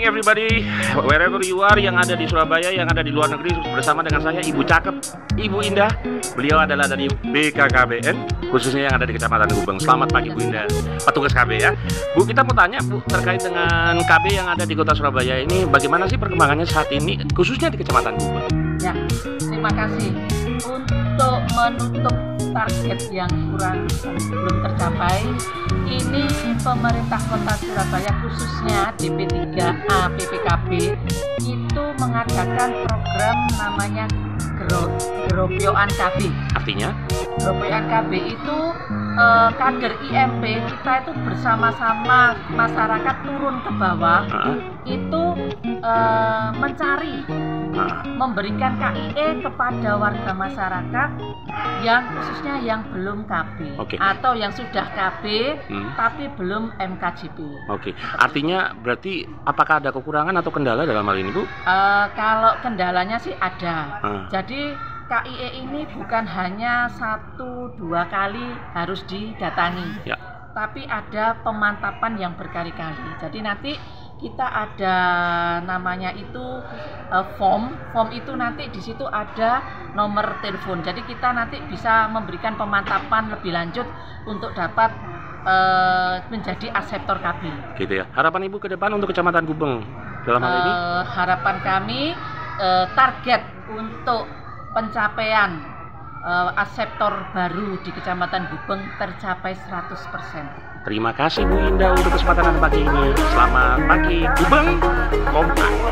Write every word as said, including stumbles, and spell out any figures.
morning everybody, wherever you are, yang ada di Surabaya, yang ada di luar negeri, bersama dengan saya Ibu Cakep, Ibu Indah. Beliau adalah dari B K K B N, khususnya yang ada di Kecamatan Gubeng. Selamat pagi Bu Indah, petugas K B ya. Bu, kita mau tanya Bu, terkait dengan K B yang ada di kota Surabaya ini, bagaimana sih perkembangannya saat ini, khususnya di Kecamatan Gubeng? Ya, terima kasih. Untuk menutup target yang kurang belum tercapai, ini pemerintah kota Surabaya khususnya D P tiga A B P K B itu mengadakan program namanya Geropioan K B. Artinya? Geropioan K B itu eh, kader I M P kita itu bersama-sama masyarakat turun ke bawah, uh-huh. itu eh, mencari, uh-huh. memberikan K I E kepada warga masyarakat yang khususnya yang belum K B, okay. atau yang sudah K B hmm. tapi belum M K J B. Oke, okay. Artinya berarti apakah ada kekurangan atau kendala dalam hal ini Bu? Uh, kalau kendalanya sih ada. Uh. Jadi K I E ini bukan hanya satu dua kali harus didatangi, ya. Tapi ada pemantapan yang berkali-kali. Jadi nanti kita ada namanya itu uh, form, form itu nanti di situ ada nomor telepon. Jadi kita nanti bisa memberikan pemantapan lebih lanjut untuk dapat uh, menjadi aseptor K B. Gitu ya. Harapan Ibu ke depan untuk Kecamatan Gubeng dalam hal ini? Uh, harapan kami uh, target untuk pencapaian uh, aseptor baru di Kecamatan Gubeng tercapai seratus persen. Terima kasih Bu Indah untuk kesempatan pagi ini. Selamat pagi Gubeng, kompak.